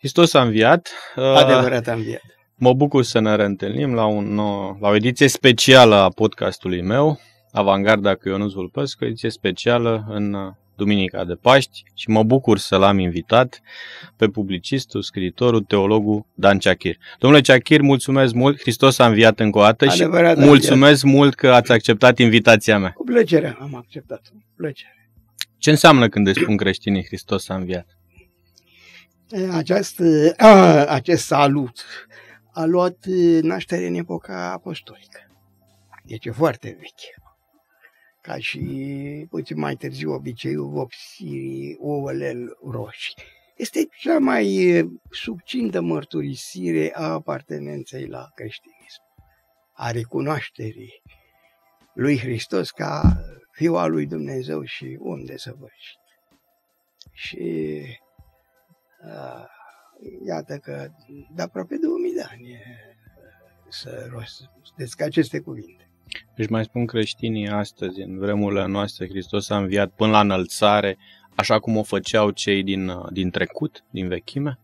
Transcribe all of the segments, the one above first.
Hristos a înviat. Adevărat a înviat. Mă bucur să ne reîntâlnim la o ediție specială a podcastului meu, Avangarda cu Ionuț Vulpescu, o ediție specială în Duminica de Paști și mă bucur să l-am invitat pe publicistul, scriitorul, teologul Dan Ceachir. Domnule Ceachir, mulțumesc mult, Hristos a înviat încă o dată și mulțumesc mult că ați acceptat invitația mea. Cu plăcere am acceptat, cu plăcere. Ce înseamnă când îți spun creștinii Hristos a înviat? Acest salut a luat naștere în epoca apostolică. Deci e foarte veche. Ca și puțin mai târziu obiceiul vopsirii ouăle roșii. Este cea mai succintă mărturisire a apartenenței la creștinism, a recunoașterii lui Hristos ca Fiul al lui Dumnezeu și om desăvârșit. Și iată că de aproape 2000 de ani să rostesc aceste cuvinte. Deci mai spun creștinii astăzi, în vremurile noastre, Hristos a înviat până la înălțare, așa cum o făceau cei din trecut, din vechime?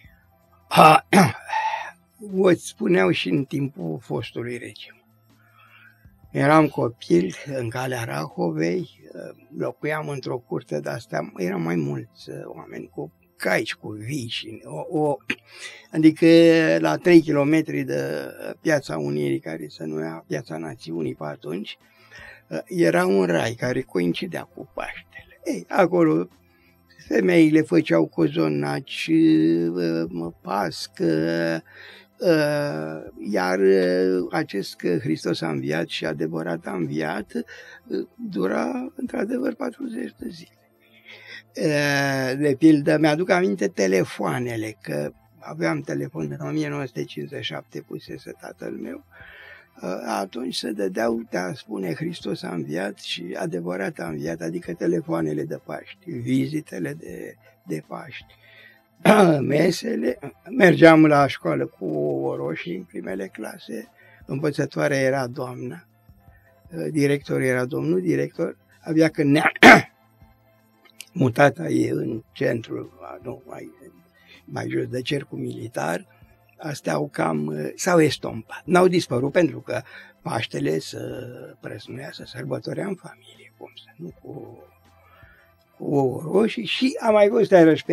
O spuneau și în timpul fostului regim. Eram copil în Calea Rahovei, locuiam într-o curte de-astea, eram mai mulți oameni cu caici, cu vii, adică la 3 km de Piața Unirii, care se numea Piața Națiunii pe atunci, era un rai care coincidea cu Paștele. Ei, acolo femeile făceau cozonaci, pască, iar acest că Hristos a înviat și adevărat a înviat dura într-adevăr 40 de zile. De pildă, mi-aduc aminte telefoanele, că aveam telefon în 1957, pusese tatăl meu. Atunci se dădeau, spune Hristos a înviat și adevărat a înviat, adică telefoanele de Paști, vizitele de Paști, mesele. Mergeam la școală cu ouă roșii în primele clase, învățătoarea era doamna, directorul era domnul director, abia când ne-a mutata e în centru, mai jos de cercul militar, astea s-au estompat. N-au dispărut pentru că Paștele se prăsnuia, să sărbătorea în familie, cum să nu, cu ouă roșii. Și a mai fost iarăși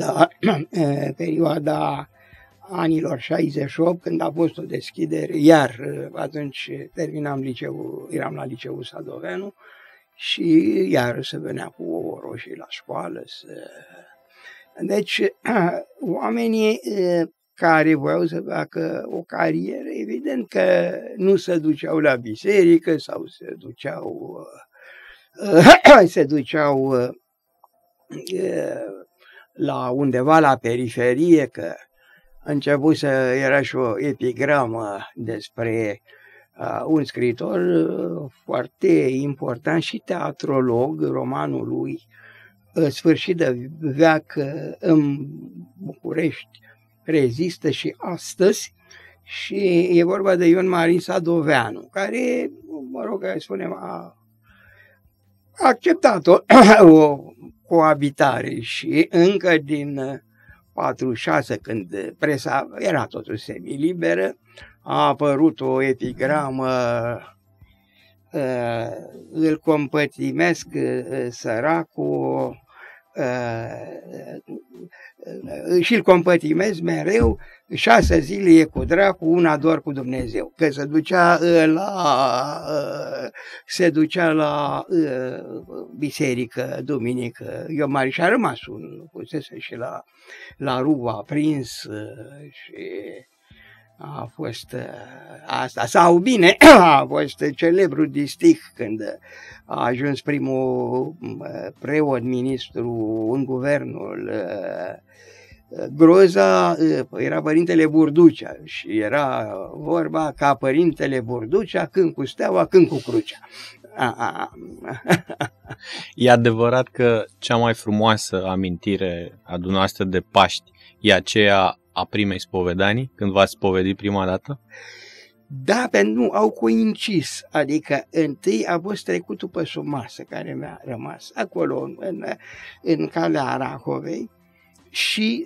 perioada anilor 68, când a fost o deschidere, iar atunci terminam liceul, eram la liceul Sadoveanu, și iar se venea cu ouă roșii la școală. Deci, oamenii care voiau să facă o carieră, evident că nu se duceau la biserică sau se duceau la undeva la periferie, că era și o epigramă despre un scriitor foarte important și teatrolog, romanul lui Sfârșit de veac în București rezistă și astăzi, și e vorba de Ion Marin Sadoveanu, care, mă rog, spunem, a acceptat o coabitare și încă din 46, când presa era totuși semiliberă, a apărut o epigramă, îl compătimesc săracul și îl compătimesc mereu, 6 zile e cu dracu, una doar cu Dumnezeu. Că se ducea la biserică duminică, eu mari și a rămas pusese și la Ruva prins și a fost asta, sau bine, a fost celebru distich când a ajuns primul preot ministru în guvernul Groza, era părintele Burducea și era vorba ca părintele Burducea, când cu steaua, când cu crucea. E adevărat că cea mai frumoasă amintire a dumneavoastră de Paști e aceea a primei spovedanii, când v-ați spovedit prima dată? Da, pentru nu, au coincis, adică întâi a fost trecutul pe sub masă care mi-a rămas acolo în Calea Rahovei și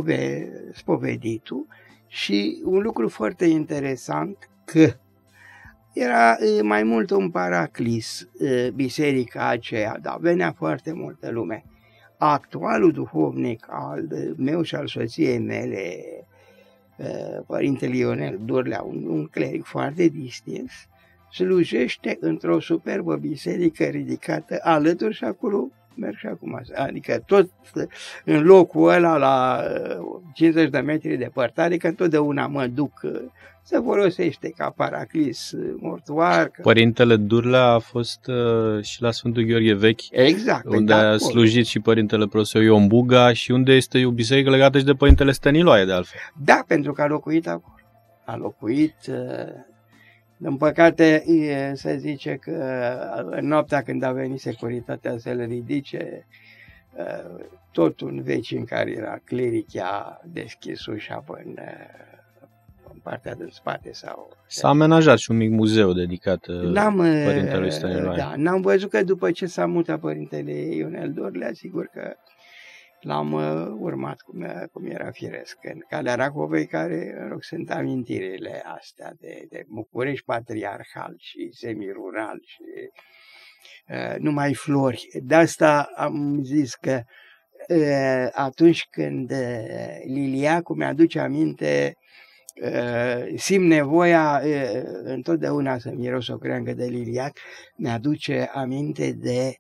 spoveditul. Și un lucru foarte interesant, că era mai mult un paraclis biserica aceea, dar venea foarte multă lume. Actualul duhovnic al meu și al soției mele, Părintele Ionel Durlea, un cleric foarte distins, slujește într-o superbă biserică ridicată alături și acolo merg și acum. Adică tot în locul ăla la 50 de metri departare, că întotdeauna mă duc, se folosește ca paraclis mortuar. Părintele Durlea a fost și la Sfântul Gheorghe Vechi, exact, unde a slujit și Părintele Profesor Ion Buga și unde este o biserică legată și de Părintele Stăniloae, de altfel. Da, pentru că a locuit acolo. A locuit, în păcate, se zice că în noaptea când a venit securitatea să-l ridice, tot un vecin care era cleric a deschis ușa până în partea din spate. S-a amenajat și un mic muzeu dedicat Părintelui Stăniloae. Da, n-am văzut că după ce s-a mutat Părintele Ionel Dorlea, sigur că l-am urmat cum era firesc în Calea Rahovei, care, sunt amintirile astea de București patriarhal și semirural și numai flori. De asta am zis că atunci când Liliacu mi-aduce aminte, simt nevoia întotdeauna să miros o creangă de liliac, mi-aduce aminte de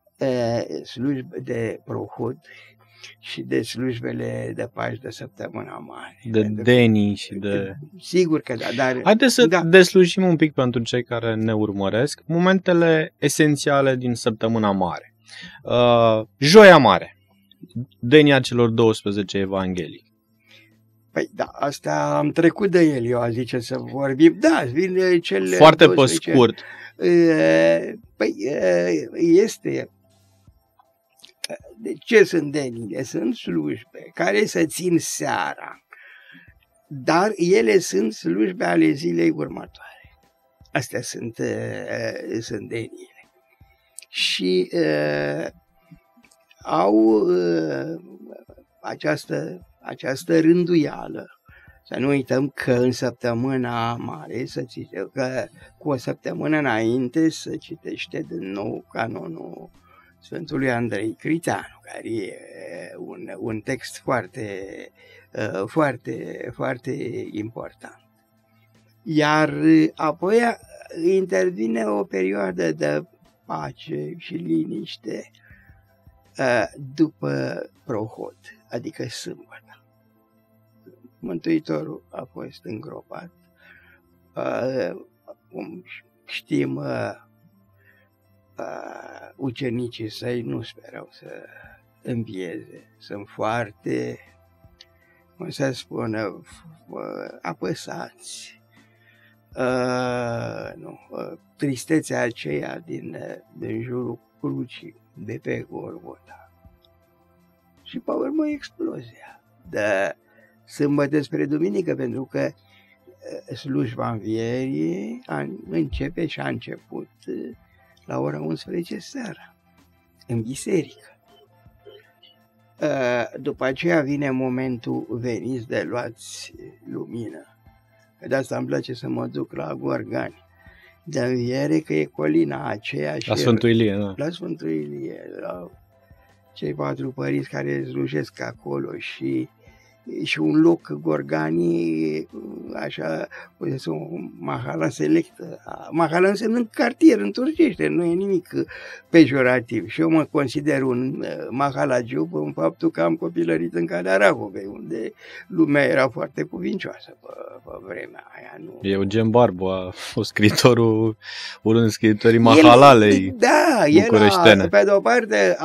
slujbe de prohod și de slujbele de Paști de Săptămâna Mare. De denii și de... Sigur că da, dar... Haideți să deslujim un pic pentru cei care ne urmăresc momentele esențiale din Săptămâna Mare. Joia Mare, denia celor 12 evanghelii. Păi da, asta am trecut de el, eu a zice să vorbim. Da, vin cele... Foarte pe scurt. Păi este... De ce sunt denile? Sunt slujbe care se țin seara, dar ele sunt slujbe ale zilei următoare. Astea sunt denile. Și au această rânduială. Să nu uităm că în Săptămâna Mare, că cu o săptămână înainte se citește din nou canonul Sfântului Andrei Criteanu, care e un text foarte important. Iar apoi intervine o perioadă de pace și liniște după prohod, adică sâmbătă. Mântuitorul a fost îngropat. Cum știm, ucenicii săi nu sperau să învieze. Sunt foarte, cum să spun, apăsați. Tristețea aceea din jurul crucii de pe Golgota. Și pe urmă explozia de sâmbătă spre duminică, pentru că slujba învierii începe și a început la ora 11 seara, în biserică. După aceea vine momentul veniți de luați lumină. De asta îmi place să mă duc la Gorgani de înviere, că e colina aceea. La Sfântul Ilie, da. La Sfântul Ilie, la cei 4 părinți care slujesc acolo și un loc, Gorganii, așa, o mahala selectă. Mahala înseamnă cartier, în turcește, nu e nimic pejorativ. Și eu mă consider un mahalagiu în faptul că am copilărit în Calea Rahovei, unde lumea era foarte cuvincioasă pe vremea aia. Nu? Eugen Barbu, unul din scriitorii mahalalei bucureștene. El, pe de o parte,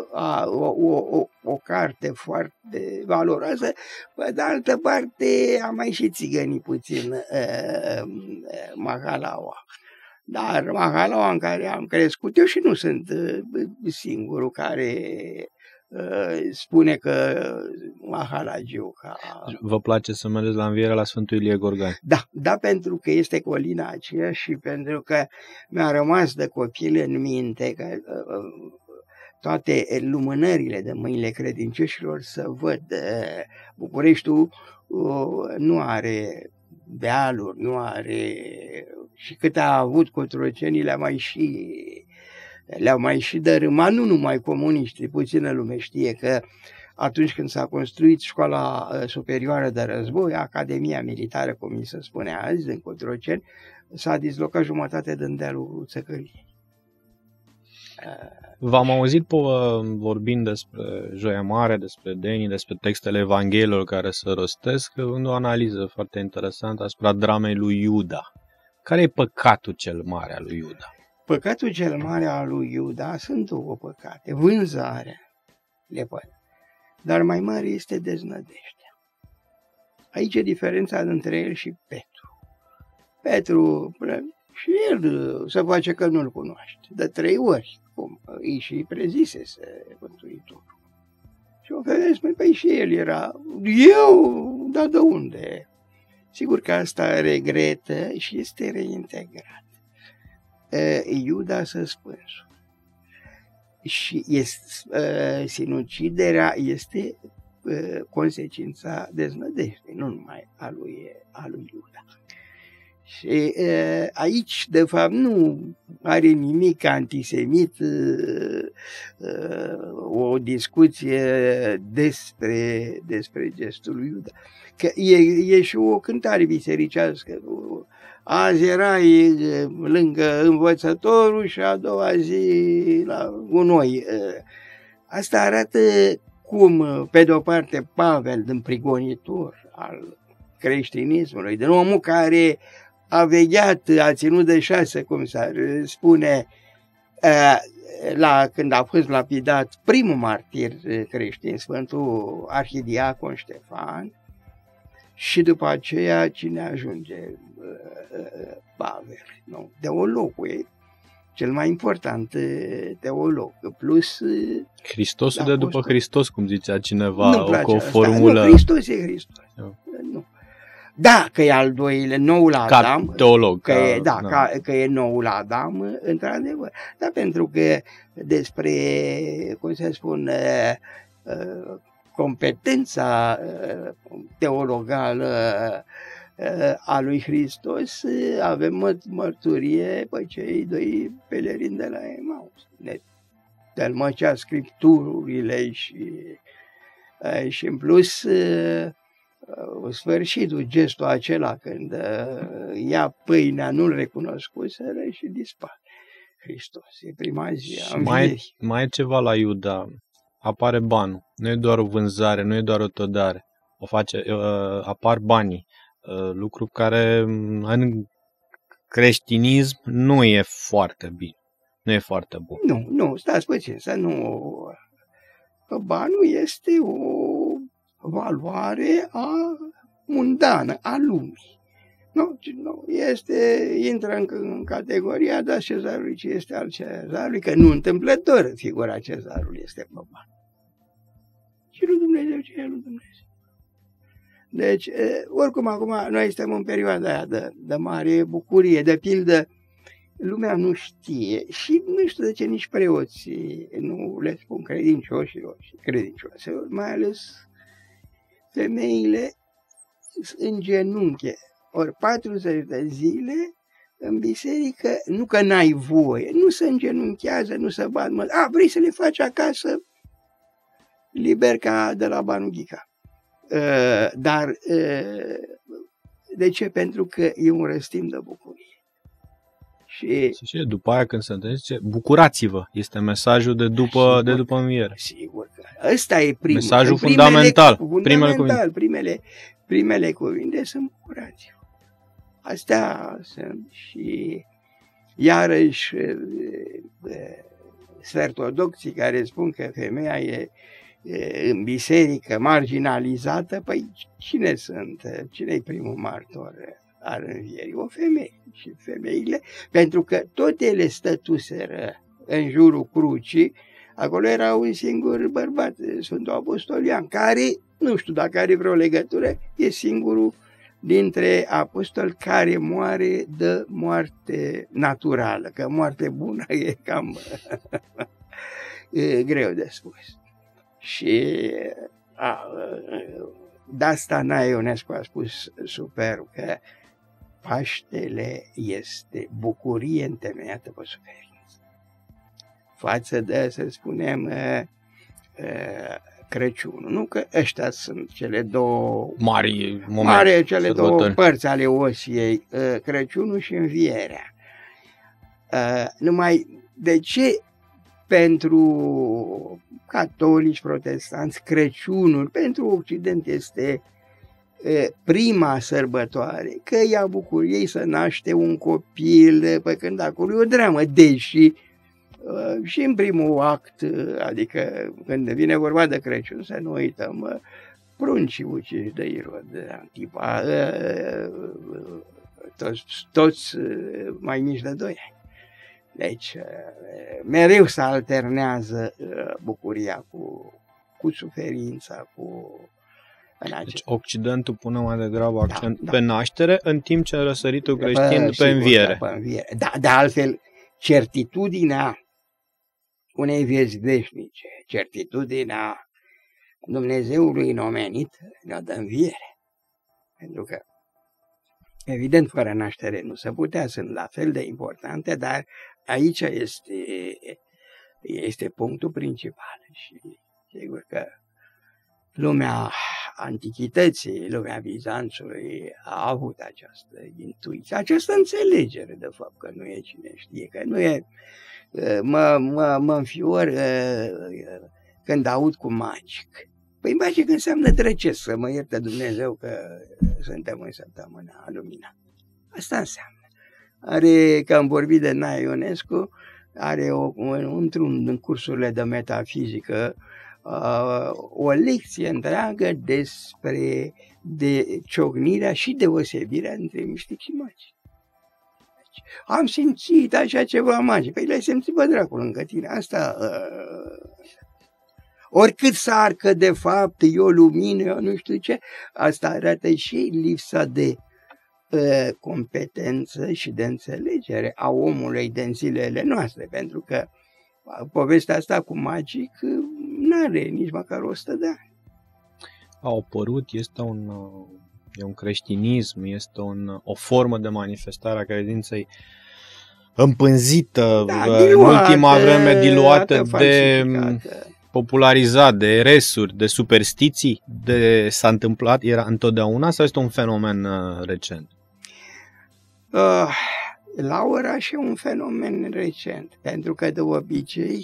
o carte foarte valoroasă, pe de altă parte a mai și țigănit puțin Mahalaua. Dar Mahalaua în care am crescut eu, și nu sunt singurul care spune că mahalagiu. Vă place să mergeți la învierea la Sfântul Ilie Gorgani? Da, pentru că este colina aceea și pentru că mi-a rămas de copil în minte că toate lumânările de mâinile credincioșilor să văd. Bucureștiul nu are dealuri, nu are... Și cât a avut Cotrocenii le-au mai și dărâmat, nu numai comuniștii, puțină lume știe că atunci când s-a construit școala superioară de război, Academia Militară, cum mi se spune azi, în Cotroceni, s-a dislocat jumătate din dealul Țăcăriei. V-am auzit vorbind despre Joia Mare, despre Denii, despre textele Evangheliilor care se rostesc, în o analiză foarte interesantă asupra dramei lui Iuda. Care e păcatul cel mare al lui Iuda? Păcatul cel mare al lui Iuda sunt două păcate. Vânzarea, dar mai mare este deznădejdea. Aici e diferența între el și Petru. Petru, și el se face că nu-l cunoaște. De 3 ori, cum îi și prezisese Mântuitorul. Și o femeie spune, păi și el era, dar de unde? Sigur că asta regretă și este reintegrat. Iuda se spânsul. Și sinuciderea este consecința deznădejdei, nu numai a lui Iuda. Și aici, de fapt, nu are nimic antisemit o discuție despre gestul lui Iuda. Că e și o cântare bisericească. Azi erai lângă învățătorul și a doua zi la gunoi. Asta arată cum, pe de-o parte, Pavel, din prigonitor al creștinismului, din omul care a vegheat, a ținut de 6, cum s-ar spune, când a fost lapidat primul martir creștin, Sfântul Arhidiacon Ștefan, și după aceea cine ajunge? Pavel, nu? Teologul e cel mai important teolog, plus... Hristosul de după Hristos, cum zicea cineva, cu o formulă... Nu, Hristos e Hristos. Nu. Da, că e al doilea, noul Adam. Ca teolog. Că e noul Adam, într-adevăr. Dar pentru că despre, cum să spun, competența teologală a lui Hristos, avem mărturie pe cei 2 pelerini de la Emaus. Ne tălmăcea scripturile și în plus sfârșitul, gestul acela când ia pâinea, nu-l recunoscuseră și dispare. Hristos, e prima zi. Mai e ceva la Iuda. Apare banul. Nu e doar o vânzare, nu e doar o tădare. Apar banii. Lucru care în creștinism nu e foarte bine. Nu e foarte bun. Nu, stați puțin, să nu... Banul este o valoare mundană, a lumii. Nu, intră în categoria da cezarului ce este al cezarului, că nu întâmplător figura cezarului este pe bani. Și lui Dumnezeu ce e lui Dumnezeu. Deci, oricum acum noi suntem în perioada aia de mare bucurie, de pildă, lumea nu știe și nu știu de ce nici preoții nu le spun credincioșilor și credincioaselor, mai ales femeile în genunchi. Ori 40 de zile în biserică, nu că n-ai voie, nu se îngenunchează, nu se bat mă. Vrei să le faci acasă liber ca de la Banughica. Dar de ce? Pentru că e un răstim de bucurie. Și după aia când se întâlnește, bucurați-vă. Este mesajul de după înviere. Sigur că ăsta e primul. Mesajul fundamental. Primele cuvinte sunt bucurați-vă. Astea sunt și iarăși sfertodoxii care spun că femeia e în biserică marginalizată, păi cine sunt? Cine-i primul martor al învierii? O femeie. Și femeile, pentru că tot ele stătuseră în jurul crucii, acolo era un singur bărbat, Sfântul Apostol Ioan, care, nu știu dacă are vreo legătură, e singurul dintre apostoli care moare de moarte naturală, că moarte bună e cam... greu de spus. Și de asta Nae Ionescu a spus superb că Paștele este bucurie întemeiată pe suferință. Față de, să spunem, Crăciunul. Nu că ăștia sunt cele două mari cele două părți ale osiei, Crăciunul și Învierea. Numai de ce pentru catolici, protestanți, Crăciunul, pentru Occident este prima sărbătoare, că ea bucuriei să naște un copil, pe când acolo e o dramă, deși și în primul act, adică când vine vorba de Crăciun, să nu uităm, pruncii uciși de Irod, Antipa, toți mai mici de 2 ani. Deci, mereu se alternează bucuria cu suferința, Deci Occidentul pune mai degrabă accent pe naștere, în timp ce răsăritul creștin pe înviere. Pe înviere. Da, de altfel, certitudinea unei vieți veșnice, certitudinea Dumnezeului inomenit ne-o dă înviere. Pentru că, evident, fără naștere nu se putea, sunt la fel de importante, dar aici este punctul principal. Și sigur că lumea antichității, lumea Bizanțului a avut această intuiție, această înțelegere, de fapt, că nu e cine știe, că nu e... Mă înfior când aud cu magic. Păi magic înseamnă drăcesc, să mă ierte Dumnezeu că suntem în săptămâna lumina. Asta înseamnă. Că am vorbit de Nae Ionescu, are în cursurile de metafizică o lecție întreagă despre ciocnirea și deosebirea între mistic și magic. Am simțit așa ceva magic. Păi le-ai simțit, bă, dracul, încă tine. Asta... Oricât s-ar că de fapt e o lumină, eu nu știu ce, asta arată și lipsa de competență și de înțelegere a omului din zilele noastre, pentru că povestea asta cu magic n-are nici măcar 100 de ani. A apărut, e un creștinism, este o formă de manifestare a credinței împânzită, în ultima vreme diluată, popularizat de eresuri, de superstiții, s-a întâmplat, era întotdeauna sau este un fenomen recent? La oraș e un fenomen recent, pentru că de obicei,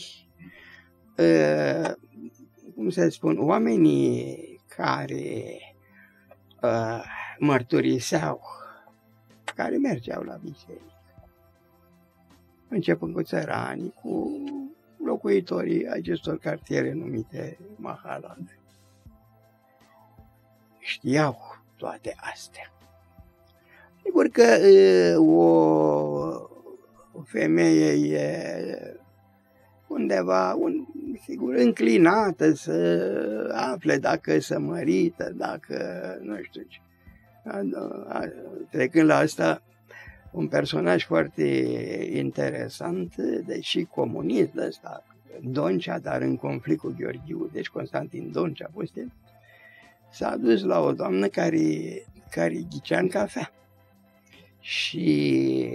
cum să spun, oamenii care mărturiseau, care mergeau la biserică, începând cu țăranii, cu locuitorii acestor cartiere numite Mahalad, știau toate astea. Sigur că o femeie e undeva, sigur, înclinată să afle dacă se mărită, dacă nu știu ce. Trecând la asta, un personaj foarte interesant, deși comunist ăsta, Doncea, dar în conflict cu Gheorghiu, deci Constantin Doncea, s-a dus la o doamnă care ghicea în cafea. Și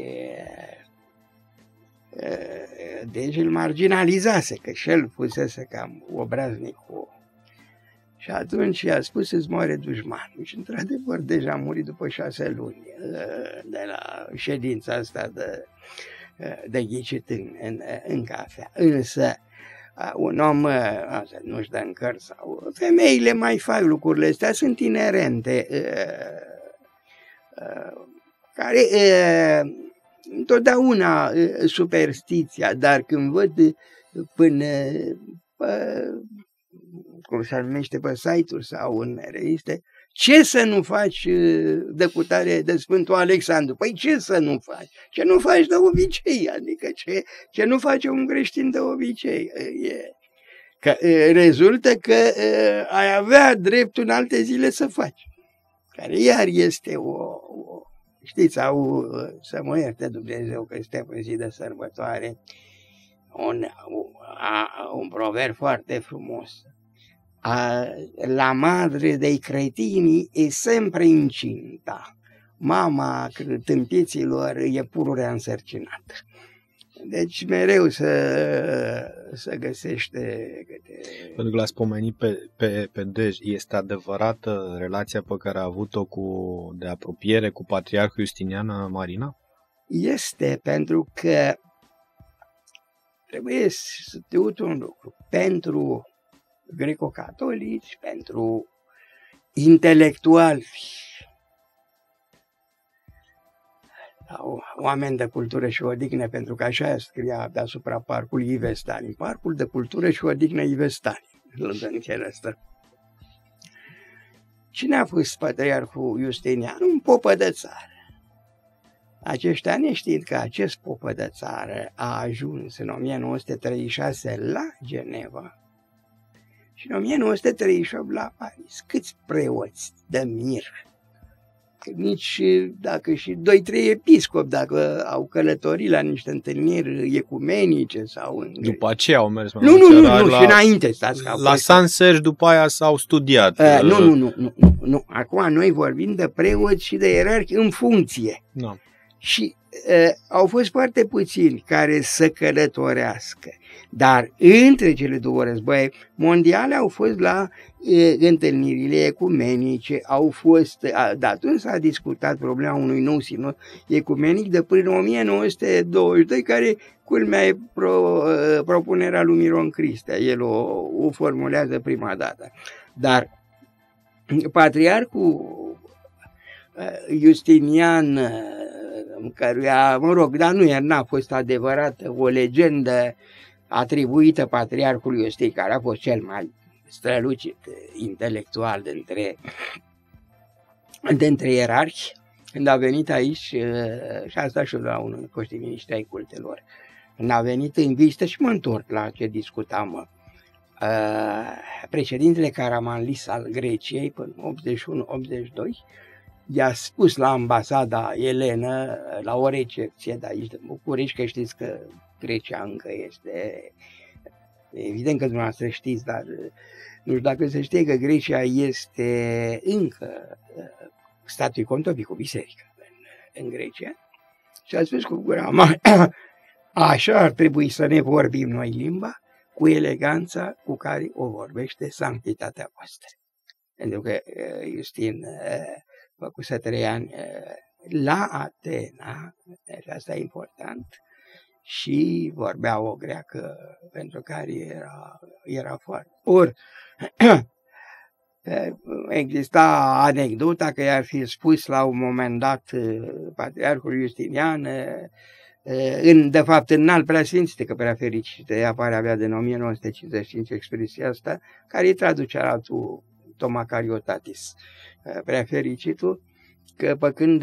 deci îl marginalizase, că și el fusese cam obraznic și atunci i-a spus îți moare dușmanul. Și într-adevăr deja a murit după 6 luni de la ședința asta de ghicit în cafea. Însă un om nu-și dă în căr sau femeile mai fac lucrurile astea, sunt inerente, care întotdeauna superstiția, dar când văd până cum se numește pe site-uri sau în reviste, ce să nu faci de cutare de Sfântul Alexandru? Păi ce să nu faci? Ce nu faci de obicei? Adică ce nu face un creștin de obicei? Că rezultă că ai avea dreptul în alte zile să faci. Care iar este știți, să mă ierte Dumnezeu că suntem în zi de sărbătoare, un proverb foarte frumos. La madre dei cretini e sempre incinta. Mama tâmpiților e pururea însărcinată. Deci mereu să găsește... Pentru că l-ați pomenit pe Dej, este adevărată relația pe care a avut-o de apropiere cu Patriarhul Justinian Marina? Este, pentru că trebuie să te uite un lucru. Pentru greco-catolici, pentru intelectuali, oameni de cultură și odihnă, pentru că așa scria deasupra parcului Ivestani, parcul de cultură și odihnă Ivestani, în ăsta. Cine a fost Patriarhul Justinian? Un popă de țară. Aceștia neștiind că acest popă de țară a ajuns în 1936 la Geneva și în 1938 la Paris. Câți preoți de mir, nici dacă și 2-3 episcopi, dacă au călătorit la niște întâlniri ecumenice sau... După aceea au mers. Nu, și înainte, stați că la Saint-Serge după aia s-au studiat. Nu. Acum noi vorbim de preoți și de ierarhi în funcție. No. Și au fost foarte puțini care să călătorească. Dar între cele două războaie mondiale au fost la întâlnirile ecumenice, au fost, de atunci s-a discutat problema unui nou sinod ecumenic de până în 1922, care culmea e propunerea lui Miron Cristea, el o formulează prima dată. Dar Patriarhul Justinian, căruia, dar n-a fost adevărată, o legendă atribuită Patriarhului Justin, care a fost cel mai strălucit intelectual dintre ierarhi, când a venit aici, și a stat și la unul din foștii miniștri ai cultelor, când a venit în vizită, și mă întorc la ce discutam, președintele Karamanlis al Greciei până 81-82, i-a spus la ambasada Elena, la o recepție de aici, de București, că știți că Grecia încă este, evident că dumneavoastră știți, dar nu știu dacă se știe că Grecia este încă statul contopic cu biserică în Grecia. Și a spus cu gura mare, așa ar trebui să ne vorbim noi limba, cu eleganța cu care o vorbește sanctitatea voastră. Pentru că Justin făcuse 3 ani la Atena, deci asta e important, și vorbea o greacă pentru care era foarte... Or, exista anecdota că i-ar fi spus la un moment dat Patriarhul Justinian, de fapt în alt preasfințite, că prea fericite apare abia din 1955 expresia asta, care e traducerea lui Toma Cariotatis, prea fericitul, că pe când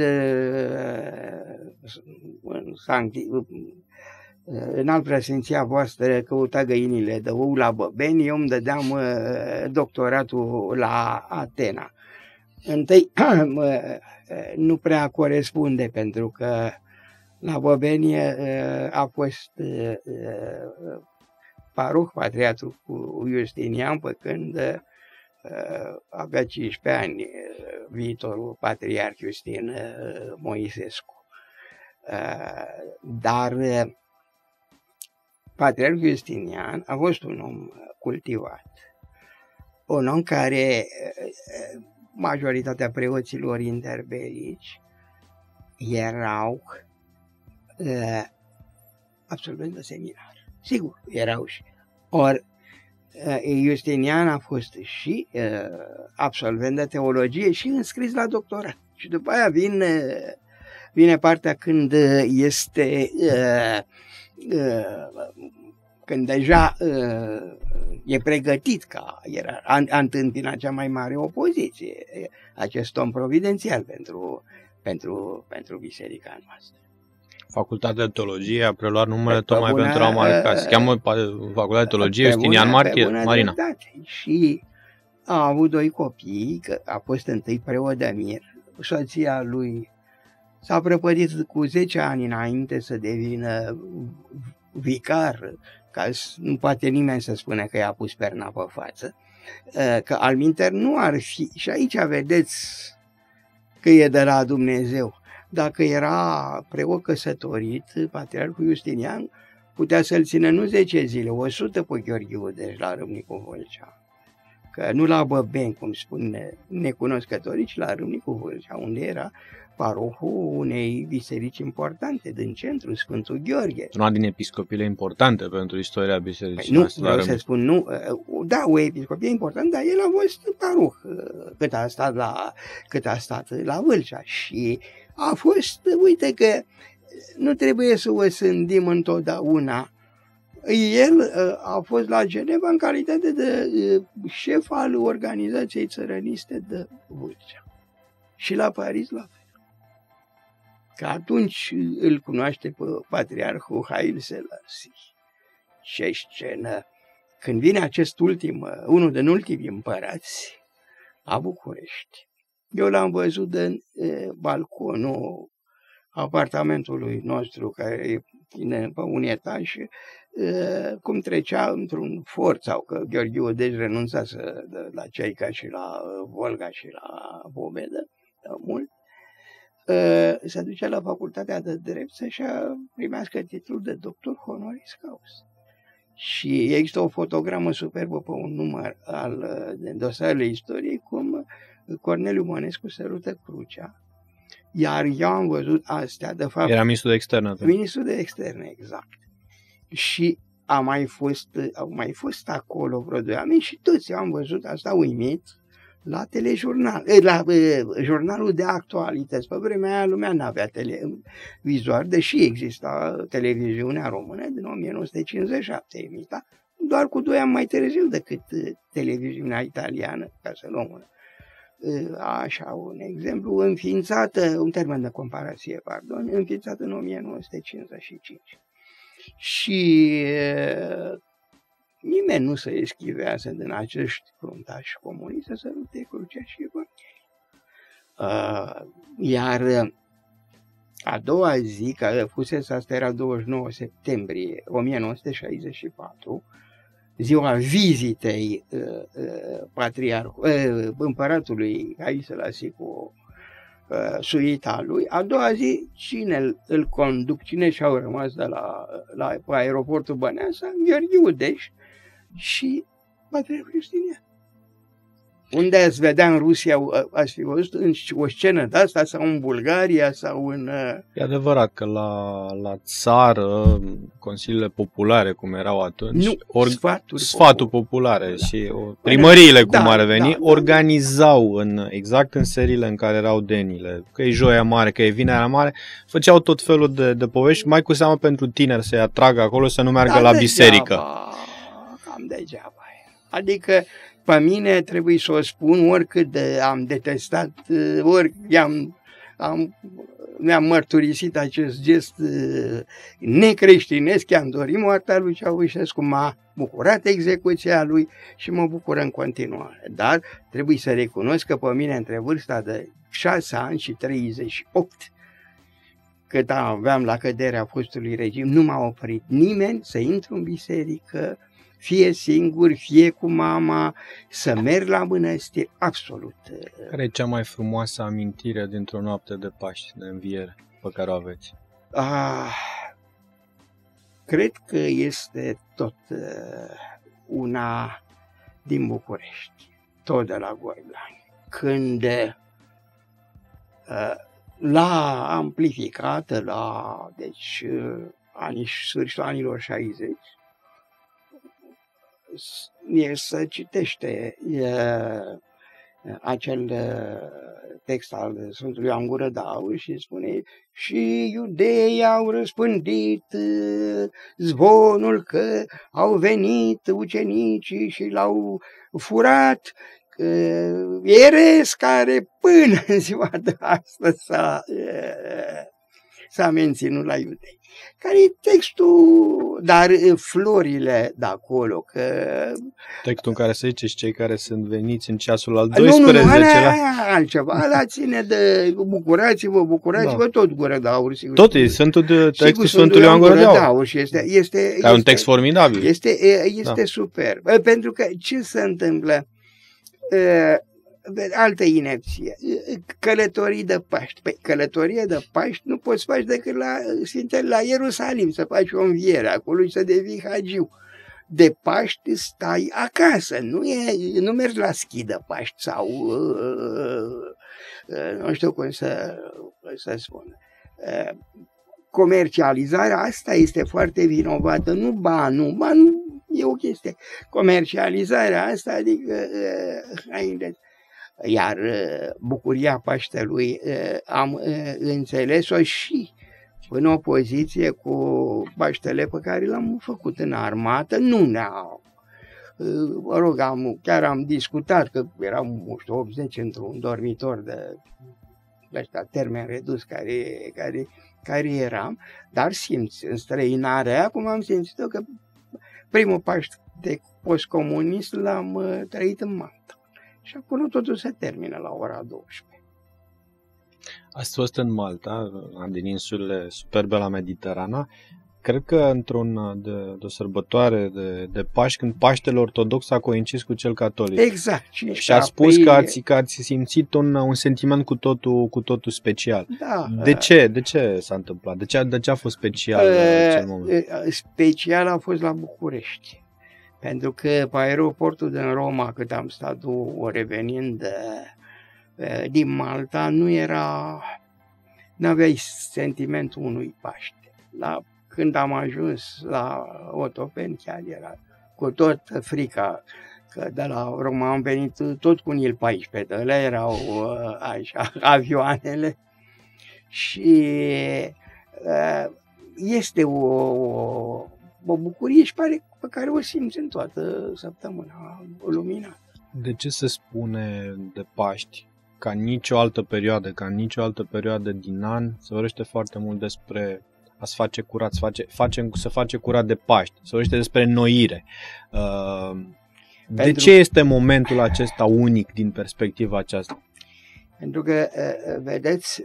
în alt preasfinția voastră căuta găinile de ou la Băbeni, eu îmi dădeam doctoratul la Atena. Întâi nu prea corespunde, pentru că la Băbeni a fost paroh patriarhul cu Justinian, pe când avea 15 ani viitorul patriarh Justin Moisescu. Dar Patriarhul Justinian a fost un om cultivat, un om care majoritatea preoților interbelici erau absolvenți de seminar. Sigur, erau și. Ori Justinian a fost și absolvent de teologie și înscris la doctorat. Și după aia vine partea când este când deja e pregătit ca a întâmpina cea mai mare opoziție, acest om providențial pentru biserica noastră. Facultatea de Teologie a preluat numele tocmai pentru a marca. Se cheamă Facultatea de Teologie Justinian Marina. Și a avut 2 copii, că a fost întâi preot de mir. Soția lui s-a prăpădit cu 10 ani înainte să devină vicar, ca nu poate nimeni să spună că i-a pus perna pe față, că alminter nu ar fi, și aici vedeți că e de la Dumnezeu. Dacă era preot căsătorit, Patriarhul Justinian putea să-l țină nu 10 zile, 100 pe Gheorghe Udeș la Râmnicu Vâlcea. Că nu la Băbeni, cum spun necunoscătorii, ci la Râmnicu Vâlcea, unde era parohul unei biserici importante din centru, Sfântul Gheorghe. Una din episcopiile importante pentru istoria bisericii nu, noastre. Vreau să spun, nu, da, o episcopie importantă, dar el a fost paroh cât a stat la Vâlcea și a fost, uite că nu trebuie să o sândim întotdeauna. El a fost la Geneva în calitate de șef al organizației țărăniste de Vâlcea. Și la Paris la fel. Că atunci îl cunoaște pe Patriarhul Haile Selassie. Ce scenă! Când vine acest unul din ultimii împărați la București, eu l-am văzut din balconul apartamentului nostru, care e pe un etaj, cum trecea într-un fort, sau că Gheorghe Udeș renunța la Ceica și la Volga și la Pobedă, mult, se ducea la facultatea de drept să-și primească titlul de doctor honoris causa. Și există o fotogramă superbă pe un număr al dosarele istoriei, cum Corneliu Mănescu sărută crucea. Iar eu am văzut astea, de fapt... Era ministrul de externe. Ministrul de externe, exact. Și au mai fost acolo vreo 2 ani și toți am văzut asta uimit la telejurnal, la jurnalul de actualități. Pe vremea aia lumea n-avea televizor, deși exista televiziunea română din 1957, emita, doar cu 2 ani mai târziu decât televiziunea italiană, ca să luăm una. Așa, un exemplu, un termen de comparație, înființat în 1955. Și nimeni nu se eschivează din acești fruntași comuniști să sărute crucea și iar a doua zi, care fusese, asta era 29 septembrie 1964, ziua vizitei împăratului Haile Selassie cu suita lui, a doua zi cine îl conduc, cine și-au rămas de la aeroportul Băneasa? Gheorghe Udeș și Patriarhul Justinian. Unde ați vedea în Rusia, ați fi văzut o scenă de asta, sau în Bulgaria, sau în... E adevărat că la țară, consiliile populare, cum erau atunci, sfaturi populare, da. Și primăriile, cum ar veni, organizau exact în seriile în care erau denile, că e Joia Mare, că e Vinerea Mare, făceau tot felul de povești, mai cu seamă pentru tineri să-i atragă acolo, să nu meargă la biserică. Cam degeaba. Adică pe mine trebuie să o spun, oricât am detestat, ori mi-am mărturisit acest gest necreștinesc, i-am dorit moartea lui Ceaușescu, m-a bucurat execuția lui și mă bucură în continuare. Dar trebuie să recunosc că pe mine, între vârsta de 6 ani și 38, cât aveam la căderea fostului regim, nu m-a oprit nimeni să intru în biserică, fie singur, fie cu mama, să merg la mănăstiri, absolut. Care e cea mai frumoasă amintire dintr-o noapte de Paști, de înviere, pe care o aveți? Cred că este tot una din București, tot de la Gorblani, când la amplificată, deci sfârșitul anilor 60, se citește acel text al Sfântului Ioan Gură de Aur și spune: și iudeii au răspândit zvonul că au venit ucenicii și l-au furat, Ieresc care până în ziua de astăzi s-a menținut la iudei. Care e textul, dar florile de acolo, că... Textul în care se zice și cei care sunt veniți în ceasul al 12-lea. Nu, altceva. Ala ține de bucurați-vă, tot gură de aur. Sigur, tot e textul Sfântului Ioan Gură de Aur. Și este un text formidabil. Este superb. Pentru că ce se întâmplă? Altă inepție. Călătorii de Paști. Păi, călătorie de Paști nu poți face decât la Ierusalim, să faci o înviere acolo și să devii hagiu. De Paști stai acasă, nu mergi la schi de Paști sau nu știu cum să spun. Comercializarea asta este foarte vinovată, nu banul e o chestie. Comercializarea asta, adică iar bucuria Paștelui am înțeles-o și în opoziție cu Paștele pe care l-am făcut în armată. Mă rog, chiar am discutat că eram 80 într-un dormitor de ăștia, termen redus care eram, dar simți înstrăinarea aia, cum am simțit-o că primul Paște de postcomunist l-am trăit în Malta. Și acolo totul se termină la ora 12. Ați fost în Malta, din insulele superbe la Mediterana. Cred că de o sărbătoare de Paști, când Paștele Ortodox a coincis cu cel catolic. Exact. Și a spus că ați simțit un sentiment cu totul special. Da. De ce s-a întâmplat? De ce a fost special acel moment? Special a fost la București. Pentru că pe aeroportul din Roma, cât am stat revenind din Malta, n-aveai sentimentul unui Paște. Când am ajuns la Otopeni, chiar era cu tot frica, că de la Roma am venit tot cu Nil 14, de alea erau așa, avioanele. Și este o bucurie și pe care o simți în toată săptămâna luminată. De ce se spune de Paști ca nicio altă perioadă din an se vorbește foarte mult despre a-ți face curat, se face curat de Paști, se vorbește despre înnoire. De ce este momentul acesta unic din perspectiva aceasta? Pentru că, vedeți,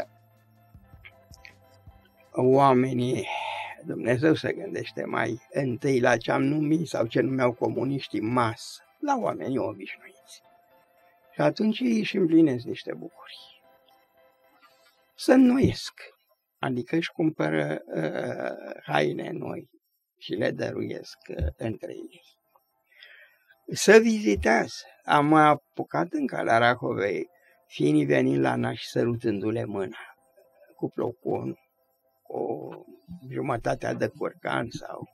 oamenii, Dumnezeu se gândește mai întâi la ce am numit sau ce numeau comuniștii masă, la oamenii obișnuiți. Și atunci ei își împlinesc niște bucurii. Să înnoiesc, adică își cumpără haine noi și le dăruiesc între ei. Să vizitează. Am apucat în calea Rahovei, fiinii venind la naș sărutându-le mâna cu plocon, o jumătatea de curcan sau...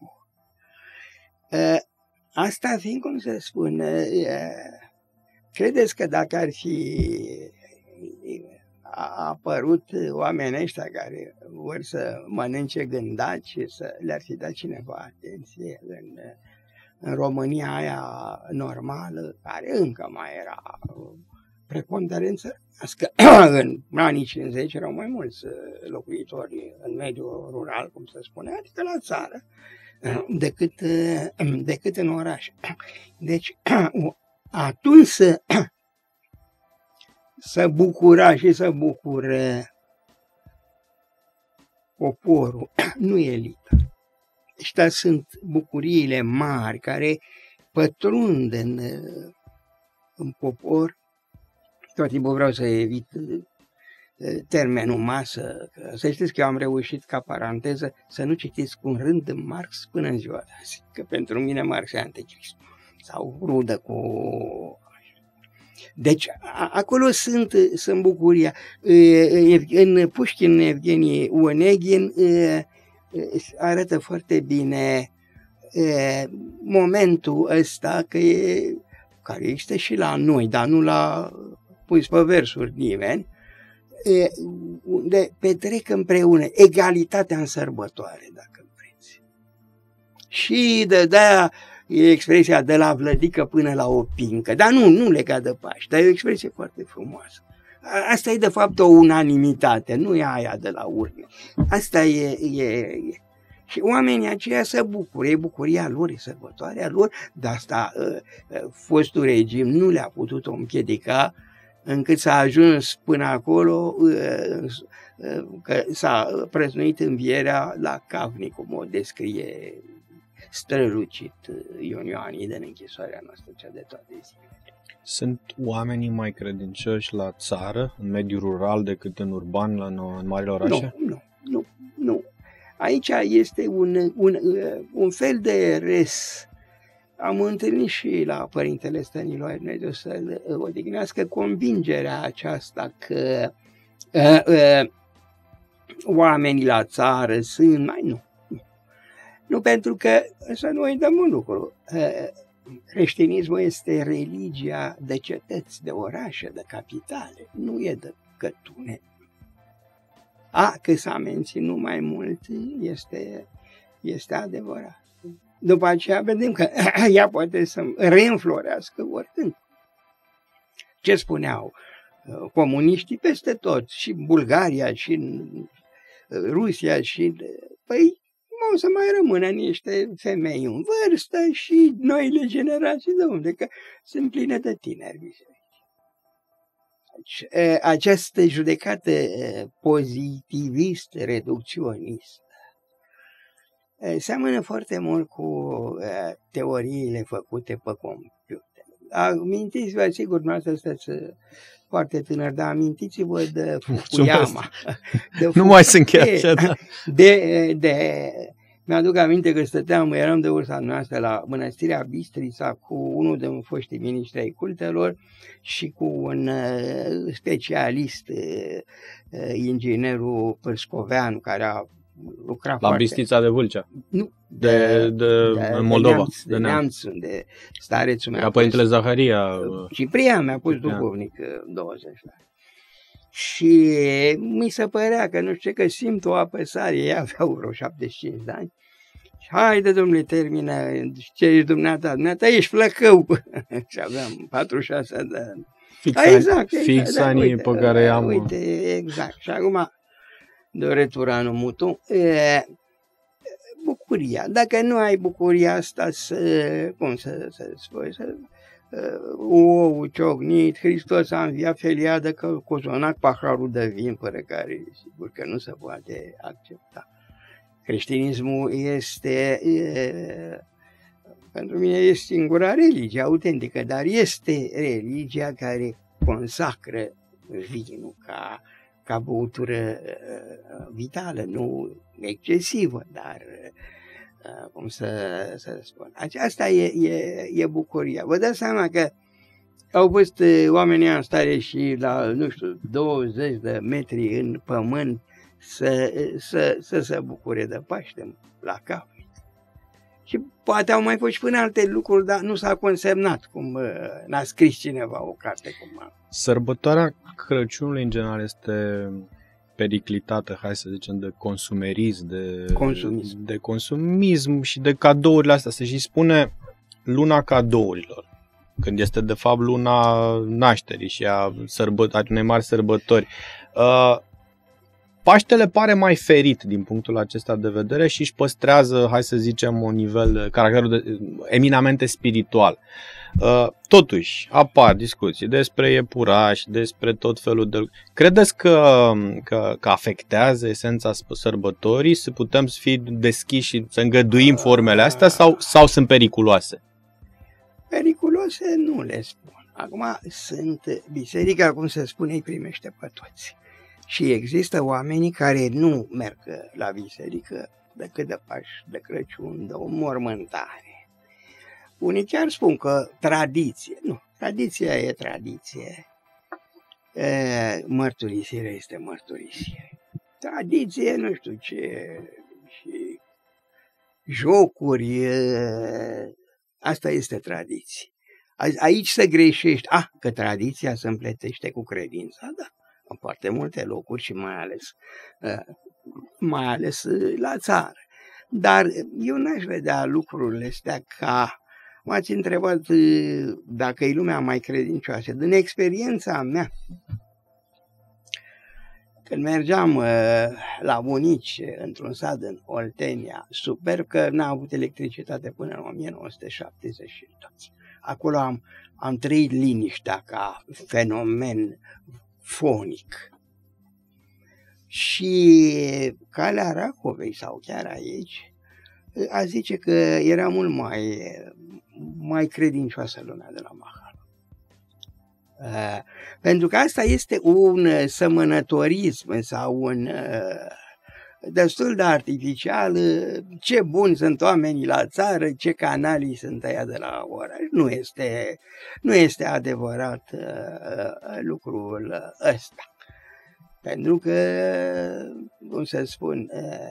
Asta fiind, cum se spune, credeți că dacă ar fi apărut oamenii ăștia care vor să mănânce gândaci și să le-ar fi dat cineva atenție în România aia normală, care încă mai era preponderență, în anii 50 erau mai mulți locuitori în mediul rural, cum se spune, adică la țară, decât în oraș. Deci, atunci să bucura și să bucură poporul, nu elita. Ăștia sunt bucuriile mari care pătrund în popor. Tot timpul vreau să evit termenul masă. Să știți că eu am reușit, ca paranteză, să nu citiți cu un rând în Marx până în ziua de azi. Că pentru mine Marx e anticrist. Sau rudă cu... Deci, acolo sunt bucuria. În Pușkin, Evgenie Oneghin arată foarte bine momentul ăsta care există și la noi, dar nu l-a pus pe versuri nimeni, unde petrec împreună egalitatea în sărbătoare, dacă vreți. Și de-aia e expresia de la vlădică până la opincă, dar nu legat de Paște, dar e o expresie foarte frumoasă. Asta e de fapt o unanimitate, nu e aia de la urmă. Asta e. Și oamenii aceia se bucură, e bucuria lor, e sărbătoarea lor, de asta fostul regim nu le-a putut împiedica încât s-a ajuns până acolo că s-a prăznuit învierea la Cavni, cum o descrie strălucit Ion Ioanid în închisoarea noastră, cea de toate zilele. Sunt oamenii mai credincioși la țară, în mediul rural, decât în urban, în marile orașe? Nu. Aici este un fel de res. Am întâlnit și la Părintele Stăniloae, Dumnezeu să-l odihnească, convingerea aceasta că oamenii la țară sunt mai nu, pentru că să nu uităm un lucru. Creștinismul este religia de cetăți, de orașe, de capitale, nu e de cătune. Că s-a menținut mai mult este adevărat. După aceea vedem că ea poate să reînflorească oricând. Ce spuneau comuniștii peste tot, și în Bulgaria, și în Rusia, și păi o să mai rămână niște femei în vârstă și noile generații, de unde? Că sunt pline de tineri biserici. Această judecată pozitivist, reducționist, seamănă foarte mult cu teoriile făcute pe computer. Amintiți-vă, sigur, noastră sunteți foarte tânăr, dar amintiți-vă de Fukuyama. Nu mai sunt chiar așa, da. Mi-aduc aminte că eram de vârsta noastră la Mănăstirea Bistrița cu unul din foștii miniștri ai cultelor și cu un specialist, inginerul Pârscoveanu, care a lucrat la Bistrița de Vâlcea? Nu. În Moldova. De Neamț, unde starețul meu. Ca Părintele Zaharia. Ciprian mi-a pus duhovnic 20 de ani. Și mi se părea că nu știu că simt o apăsare, ei aveau vreo 75 de ani. Și haide, domnule, termină, ce ești dumneata, ești flăcău. Și aveam 46 de ani. Fix anii pe care am. Uite, exact. Și acum, de returanul mutu, bucuria. Dacă nu ai bucuria asta să spui, ou ciocnit, Hristos a înviat, feliadă, că cozonac paharul de vin, fără care sigur că nu se poate accepta. Creștinismul pentru mine este singura religie autentică, dar este religia care consacră vinul ca băutură vitală, nu excesivă, dar cum să spun. Asta e bucuria. Vă dați seama că au fost oamenii în stare și la, 20 de metri în pământ să se bucure de Paște la cap. Și poate au mai fost și până alte lucruri, dar nu s-a consemnat, cum n-a scris cineva o carte. Sărbătoarea Crăciunului, în general, este periclitată, hai să zicem, de consumerism, de consumism și de cadourile astea. Se și spune luna cadourilor, când este de fapt luna nașterii și a unei mari sărbători. Paștele pare mai ferit din punctul acesta de vedere și își păstrează, hai să zicem, un nivel, caracterul eminamente spiritual. Totuși, apar discuții despre iepurași, despre tot felul de lucruri. Credeți că afectează esența sărbătorii, să putem fi deschiși și să îngăduim formele astea sau sunt periculoase? Periculoase nu le spun. Acum biserica, cum se spune, îi primește pe toți. Și există oamenii care nu merg la biserică decât de Paști, de Crăciun, de o mormântare. Unii chiar spun că tradiție. Nu, tradiția e tradiție. Mărturisirea este mărturisire. Tradiție, nu știu ce, și jocuri, asta este tradiție. Aici se greșește. Că tradiția se împletește cu credința, da. În foarte multe locuri și mai ales la țară. Dar eu n-aș vedea lucrurile astea ca... M-ați întrebat dacă e lumea mai credincioasă. Din experiența mea, când mergeam la bunici într-un sat în Oltenia, superb, că n-a avut electricitate până în 1972. Acolo am trăit liniștea ca fenomen fonic. Și calea Racovei, sau chiar aici, a zice că era mult mai credincioasă lumea de la Mahal. Pentru că asta este un sămănătorism sau un destul de artificial. Ce buni sunt oamenii la țară, ce canalii sunt ăia de la oraș. Nu este adevărat lucrul ăsta. Pentru că, cum să spun,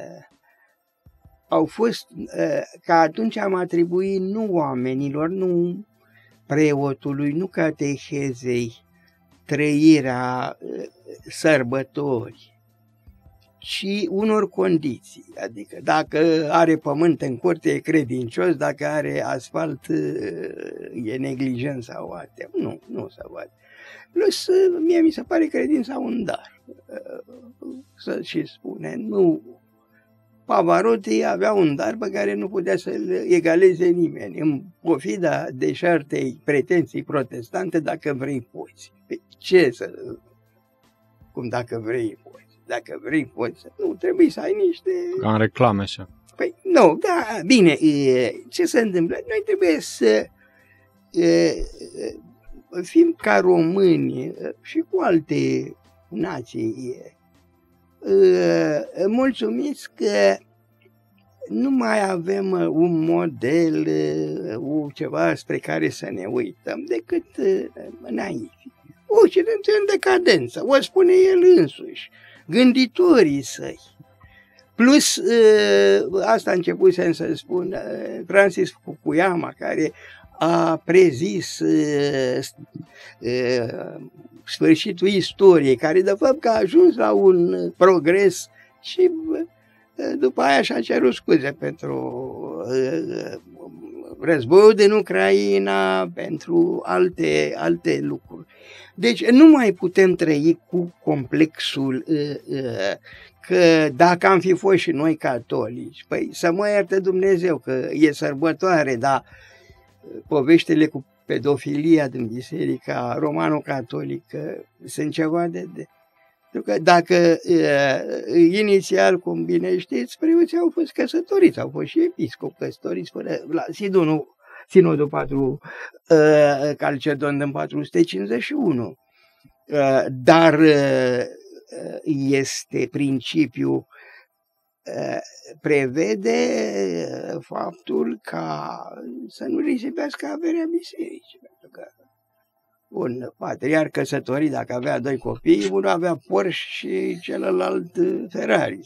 au fost, ca atunci am atribuit nu oamenilor, nu preotului, nu catehezei, trăirea sărbători, ci unor condiții. Adică dacă are pământ în curte e credincios, dacă are asfalt e neglijent sau ateu. Nu se poate. Plus, mie mi se pare credința un dar. Să și spune, nu. Pavarotti avea un dar pe care nu putea să-l egaleze nimeni. În pofida deșartei pretenții protestante, dacă vrei poți. Ce să... Cum dacă vrei poți? Dacă vrei poți. Nu, trebuie să ai niște... Ca în reclame așa. Păi, nu, da, bine. Ce se întâmplă? Noi trebuie să fim ca români și cu alte nații mulțumiți că nu mai avem un model, ceva spre care să ne uităm, decât naivi. Occidentul în decadență, o spune el însuși, gânditorii săi. Plus, asta a început să spun Francis Fukuyama, care a prezis sfârșitul istoriei, care de fapt a ajuns la un progres și după aia și-a cerut scuze pentru războiul din Ucraina, pentru alte lucruri. Deci nu mai putem trăi cu complexul că dacă am fi fost și noi catolici, păi să mă ierte Dumnezeu că e sărbătoare, dar poveștile cu pedofilia din biserica romano-catolică sunt ceva de... Pentru că dacă inițial, cum bine știți, preoții au fost căsătoriți, au fost și episcopi căsătoriți până la Sinodul 4 Calcedon din 451. Dar este principiul, prevede faptul ca să nu risipească averea bisericii. Pentru că un patriarh căsătorit, dacă avea 2 copii, unul avea Porsche și celălalt Ferrari.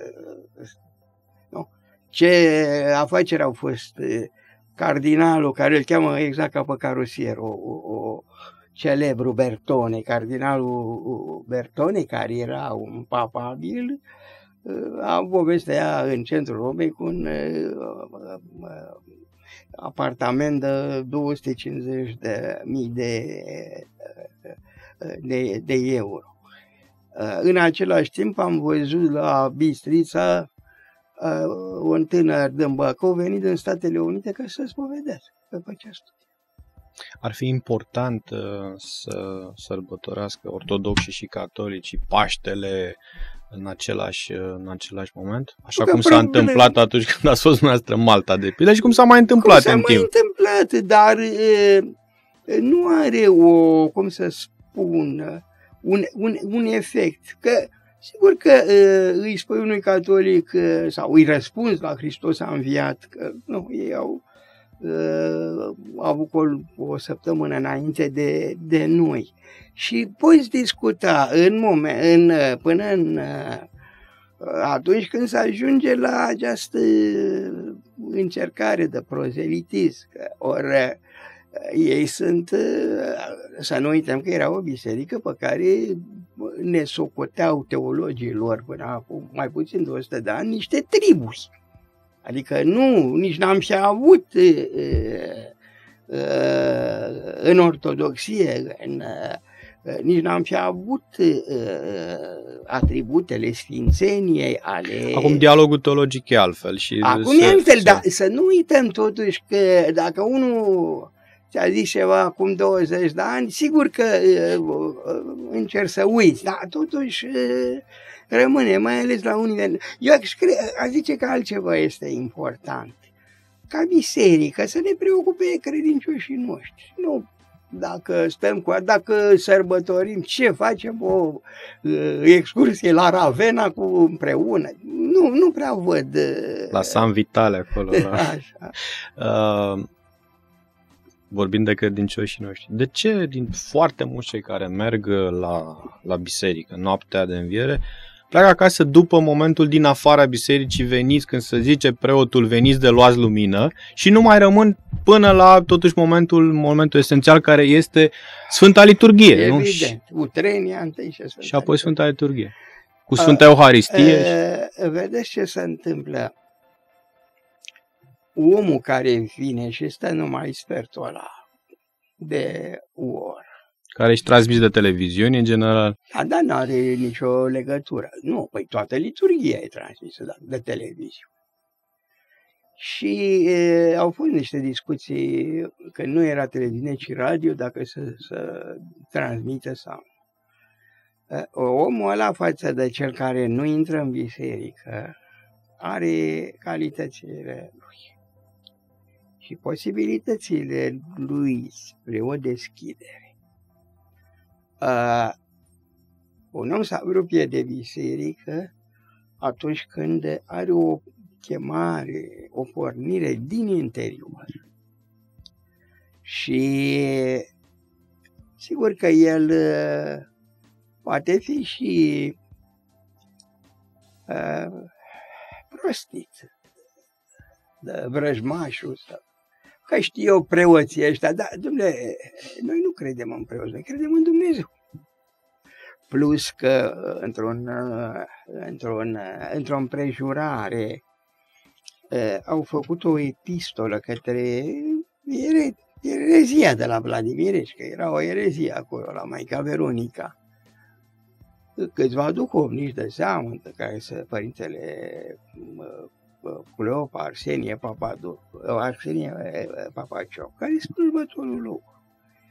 Nu? Ce afaceri au fost cardinalul, care îl cheamă exact ca pe carusier, celebru Bertone, cardinalul Bertone, care era un papabil, a povestea în centrul Romei cu un apartament de 250.000 de euro. În același timp am văzut la Bistrița un tânăr din Bacău venit din Statele Unite ca să spovedească pe făcea studii. Ar fi important să sărbătorească ortodoxii și catolicii Paștele în același moment? Așa cum s-a întâmplat atunci când a fost dumneavoastră în Malta, de pildă, și cum s-a mai întâmplat în timp. S-a mai întâmplat, dar nu are cum să spun, un efect. Că sigur că îi spui unui catolic sau îi răspunzi la Hristos a înviat, că nu, ei au avut o săptămână înainte de noi. Și poți discuta până atunci când se ajunge la această încercare de prozelitism. Ori ei sunt, să nu uităm că era o biserică pe care ne socoteau teologii lor până acum mai puțin de 100 de ani niște triburi. Adică nici n-am fi avut în ortodoxie, nici n-am fi avut atributele sfințeniei ale... Acum dialogul teologic e altfel. Acum e altfel, dar să nu uităm totuși că dacă unul ți-a zis ceva acum 20 de ani, sigur că încerci să uiți, dar totuși rămâne, mai ales la unii. Eu aș zice că altceva este important. Ca biserică, să ne preocupe credincioșii noștri. Nu dacă dacă sărbătorim, ce facem, o excursie la Ravenna împreună. Nu prea văd. La San Vitale acolo. Așa. Vorbind de credincioșii noștri. De ce din foarte mulți cei care merg la biserică, noaptea de înviere, pleacă acasă după momentul din afara bisericii, veniți, când se zice preotul, veniți de luați lumină, și nu mai rămân până la totuși momentul esențial, care este Sfânta Liturghie. Evident, utrenia întâi și Sfânta și apoi Sfânta Liturghie. Cu Sfânta Euharistie. Vedeți ce se întâmplă? Omul care vine și stă numai sfertul ăla de oră, care își transmis de televiziune, în general. Dar nu are nicio legătură. Nu, păi toată liturghia e transmisă de televiziune. Și au fost niște discuții, că nu era televiziune, ci radio, dacă să transmită sau nu. Omul ăla față de cel care nu intră în biserică are calitățile lui și posibilitățile lui spre o deschidere. Un om se apropie de biserică atunci când are o chemare, o pornire din interior. Și sigur că el poate fi și prostit de vrăjmașul sau că știu eu preoții ăștia, dar, dom'le, noi nu credem în preoți, noi credem în Dumnezeu. Plus că într-o împrejurare au făcut o epistolă către erezia de la Vladimirești, că era o erezie acolo, la Maica Veronica. Câțiva duhovnici de seamă, care sunt părintele Cleopa, Arsenie Papacioc, care spune următorul lucru.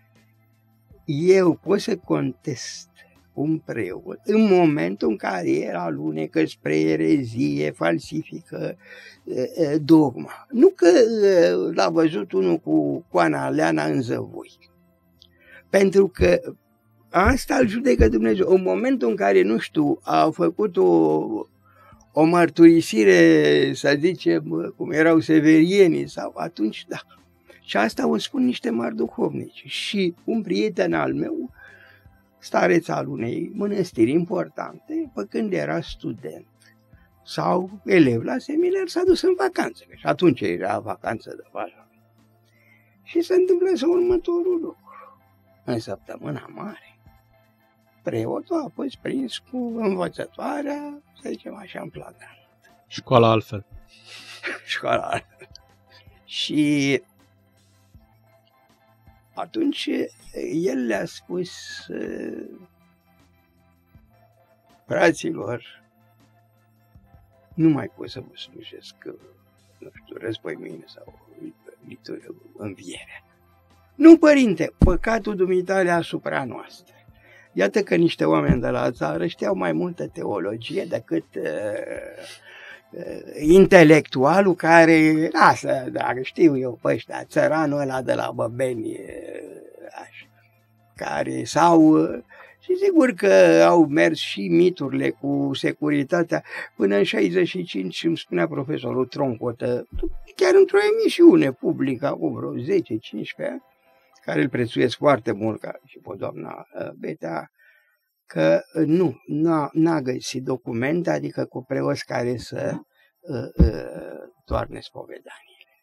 Eu pot să contest un preot în momentul în care el alunecă spre erezie, falsifică dogma. Nu că l-a văzut unul cu coana leana în zăvoi. Pentru că asta îl judecă Dumnezeu. În momentul în care, nu știu, a făcut o mărturisire, să zicem, cum erau severienii, sau atunci, da. Și asta o spun niște mari duhovnici. Și un prieten al meu, stareț al unei mănăstiri importante, pe când era student sau elev la seminar, s-a dus în vacanță, că și atunci era vacanță de vară. Și se întâmplă următorul lucru. În săptămâna mare, preotul a fost prins cu învățătoarea, să zicem așa, în flagrant. Școala altfel. Școala altfel. Și atunci el le-a spus fraților, nu mai pot să vă slujesc, nu știu, război mâine sau învierea. Nu, părinte, păcatul dumitale asupra noastră. Iată că niște oameni de la țară știau mai multă teologie decât intelectualul care, lasă, dacă știu eu pe ăștia, țăranul ăla de la Băbeni, așa, care și sigur că au mers și miturile cu securitatea. Până în 65 îmi spunea profesorul Troncotă, chiar într-o emisiune publică, acum vreo 10-15 ani, care îl prețuiesc foarte mult, ca și pe doamna Betea, că n-a găsit documente, adică cu preoți care să toarne spovedaniile.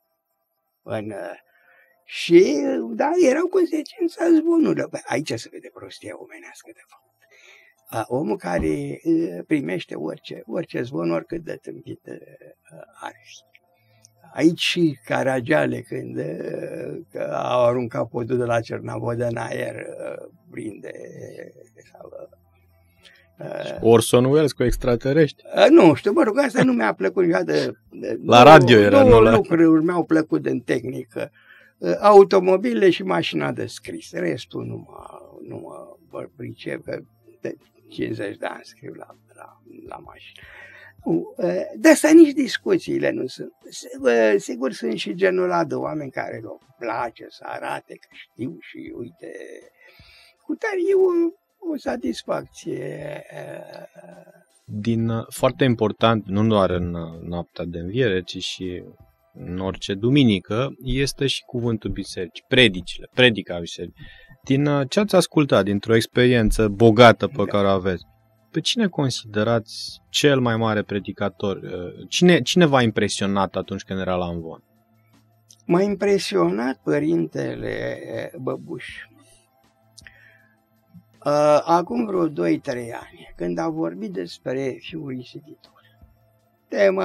Și, da, erau consecința zvonurilor. Aici se vede prostia omenească, de fapt. Omul care primește orice zvon, oricât de tâmpit ar fi. Aici și Caragiale, când au aruncat podul de la Cernavodă în aer, prinde. Orson Welles cu extraterestri. Nu știu, mă rog, asta nu mi-a plăcut niciodată. La radio era, nu la... lucruri mi-au plăcut în tehnică. Automobilele și mașina de scris. Restul nu mă pricep. De 50 de ani scriu la mașină. De asta nici discuțiile nu sunt. Sigur sunt și genul ăla de oameni care le place să arate că știu și uite, cu tare e o satisfacție. Foarte important, nu doar în noaptea de înviere, ci și în orice duminică, este și cuvântul bisericii, predica bisericii. Din ce ați ascultat, dintr-o experiență bogată pe care o aveți, pe cine considerați cel mai mare predicator? Cine v-a impresionat atunci când era la Amvon? M-a impresionat părintele Băbuș. Acum vreo 2-3 ani, când a vorbit despre Fiul Risipitor. Temă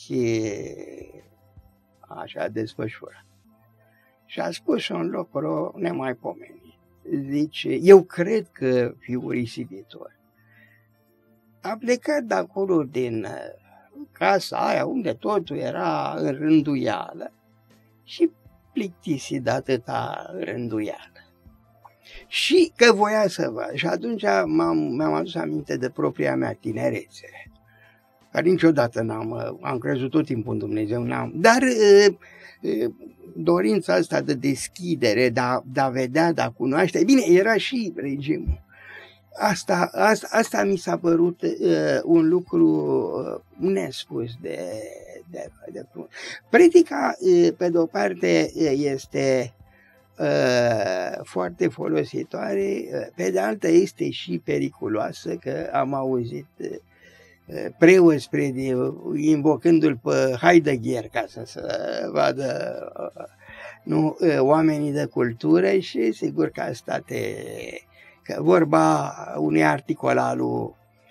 așa desfășurat. Și a spus un lucru nemaipomenit. Zice, eu cred că Fiul Risipitor a plecat de acolo din casa aia unde totul era în rânduială și plictisit de atâta rânduială. Și că voia să vadă. Și atunci mi-am adus aminte de propria mea tinerețe, care niciodată am crezut tot timpul în Dumnezeu, dar dorința asta de deschidere, de a vedea, de a cunoaște, bine, era și regimul. Asta mi s-a părut un lucru nespus de frumos. Predica, pe de-o parte, este foarte folositoare, pe de altă este și periculoasă, că am auzit preoți invocându-l pe Heidegger ca să se vadă oamenii de cultură și sigur că asta că vorba unui articol al lui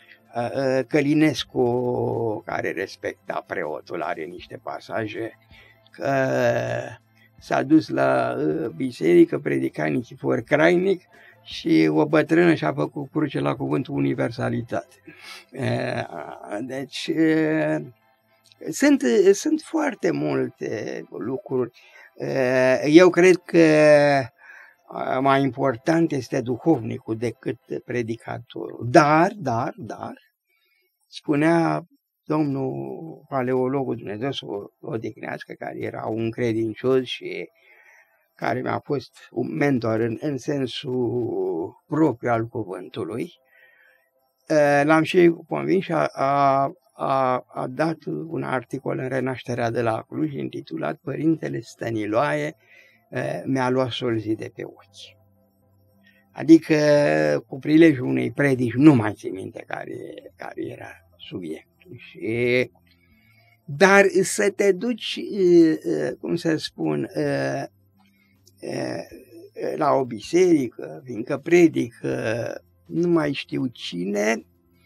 Călinescu, care respecta preotul, are niște pasaje, că s-a dus la biserică, predica Nichifor Crainic și o bătrână și-a făcut cruce la cuvântul universalitate. Deci sunt foarte multe lucruri. Eu cred că mai important este duhovnicul decât predicatorul. Dar, spunea domnul paleologul, Dumnezeu să o odihnească, care era un credincios și care mi-a fost un mentor în sensul propriu al cuvântului, l-am și convins și a dat un articol în Renașterea de la Cluj intitulat Părintele Stăniloae mi-a luat solzii de pe ochi. Adică cu prilejul unei predici, nu mai țin minte care era subiectul. Dar să te duci, cum să spun, la o biserică, fiindcă predică nu mai știu cine,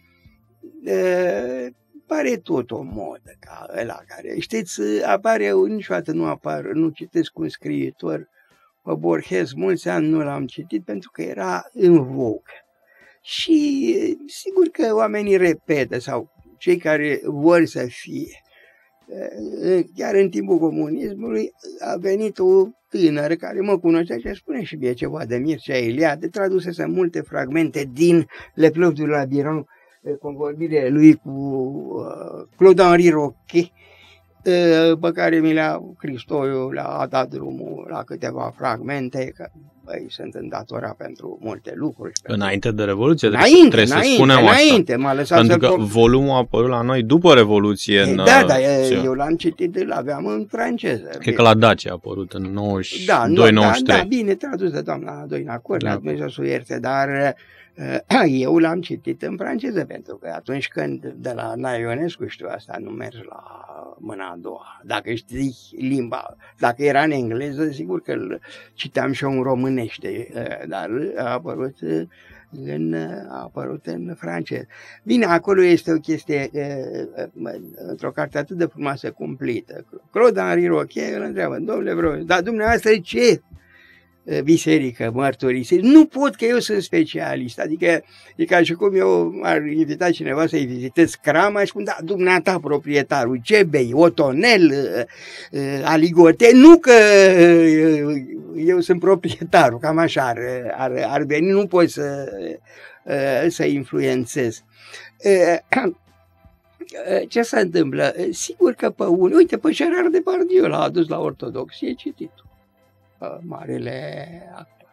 pare tot o modă ca ăla care, știți, apare, niciodată nu citesc un scriitor, pe Borges, mulți ani nu l-am citit pentru că era în vogă. Și sigur că oamenii repetă sau cei care vor să fie. Chiar în timpul comunismului a venit o tânără care mă cunoștea și spune și mie ceva de Mircea Eliade, tradusese multe fragmente din Le Pleuve du Labyrinthe, convorbirile lui cu Claude-Henri Roquet, pe care Cristoiu le-a dat drumul la câteva fragmente, că sunt îndatorat pentru multe lucruri. Înainte de Revoluție? Trebuie să spunem înainte, m-a lăsat pentru că volumul a apărut la noi după Revoluție. Da, eu l-am citit, îl aveam în franceză. Cred că la Dacia a apărut în 92-93. Da, bine, tradus de doamna Doina Cornea, Dumnezeu să o ierte, dar eu l-am citit în franceză, pentru că atunci când de la Naionescu, știu asta, nu mergi mâna a doua. Dacă știi limba, dacă era în engleză, sigur că îl citeam și eu în românește, dar a apărut în francez. Bine, acolo este o chestie, într-o carte atât de frumoasă cumplită. Claude Henri Roquet îl întreabă, domnule, dar dumneavoastră ce biserică mărturisiți? Nu pot, că eu sunt specialist. Adică e ca și cum eu ar invita cineva să-i vizitez crama și spun, da, dumneata proprietarul, ce bei, otonel, aligote? Nu că eu sunt proprietarul, cam așa ar veni, nu pot să influențez. Ce se întâmplă? Sigur că pe unii, uite, pe Gerard Depardieu l-a adus la ortodoxie cititul. Marele actor.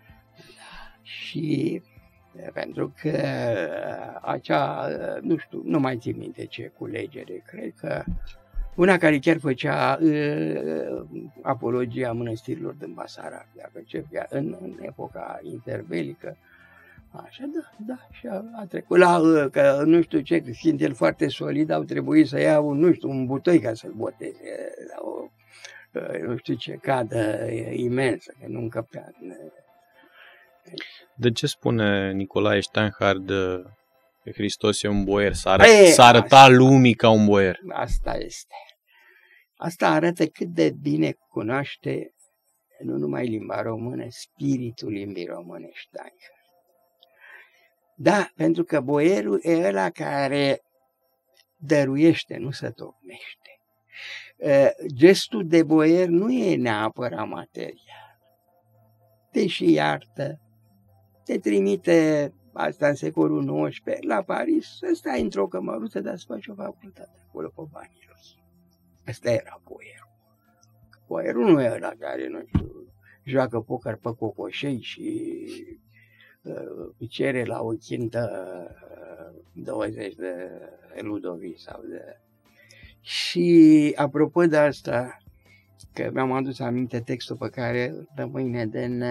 Și pentru că acea, nu știu, nu mai țin minte ce culegere, cred că una care chiar făcea apologia mănăstirilor din Basarabia, în epoca interbelică, așa, da, și a trecut că nu știu ce, fiind el foarte solid, au trebuit să ia un butoi ca să-l boteze, nu știu ce cadă imensă, că nu încăpea. De ce spune Nicolae Steinhardt că Hristos e un boier? S-a arăta lumii ca un boier. Asta este. Asta arată cât de bine cunoaște nu numai limba română, spiritul limbii românești Steinhardt. Da, pentru că boierul e ăla care dăruiește, nu se tocmește. Gestul de boier nu e neapărat material. Te și iartă, te trimite, asta în secolul XIX, la Paris, să stai într-o cămăruță, dar să faci o facultate acolo pe banii lui. Ăsta era boierul. Boierul nu e ăla care, nu știu, joacă poker pe cocoșei și cere la o chintă 20 de ludovici sau de... Și apropo de asta, că mi-am adus aminte textul pe care de mâine